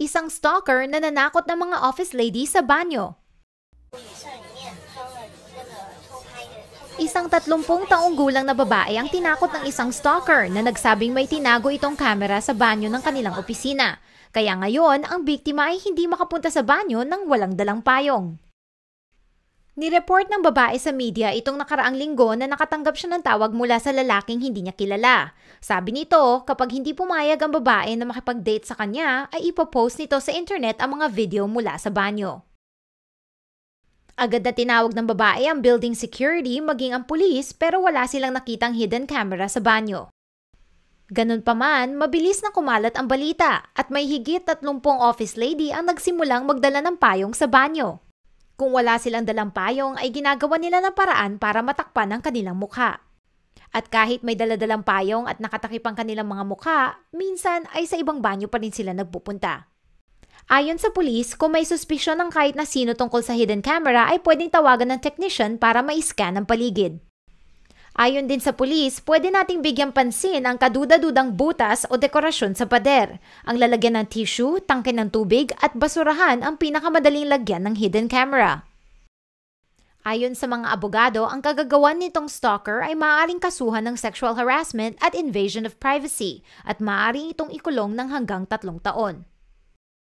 Isang stalker na nanakot ng mga office lady sa banyo. Isang 30 taong gulang na babae ang tinakot ng isang stalker na nagsabing may tinago itong kamera sa banyo ng kanilang opisina. Kaya ngayon, ang biktima ay hindi makapunta sa banyo nang walang dalang payong. Nireport ng babae sa media itong nakaraang linggo na nakatanggap siya ng tawag mula sa lalaking hindi niya kilala. Sabi nito, kapag hindi pumayag ang babae na makipag-date sa kanya, ay ipopost nito sa internet ang mga video mula sa banyo. Agad na tinawag ng babae ang building security maging ang pulis pero wala silang nakitang hidden camera sa banyo. Ganun pa man, mabilis na kumalat ang balita at may higit 30 office lady ang nagsimulang magdala ng payong sa banyo. Kung wala silang dalang payong ay ginagawa nila ng paraan para matakpan ang kanilang mukha. At kahit may daladalang payong at nakatakip ang kanilang mga mukha, minsan ay sa ibang banyo pa rin sila nagpupunta. Ayon sa pulis, kung may suspisyon ng kahit na sino tungkol sa hidden camera ay pwedeng tawagan ng technician para ma-scan ang paligid. Ayon din sa pulis, pwede nating bigyan pansin ang kaduda-dudang butas o dekorasyon sa pader, ang lalagyan ng tissue, tangke ng tubig at basurahan ang pinakamadaling lagyan ng hidden camera. Ayon sa mga abogado, ang kagagawan nitong stalker ay maaaring kasuhan ng sexual harassment at invasion of privacy at maaaring itong ikulong ng hanggang 3 taon.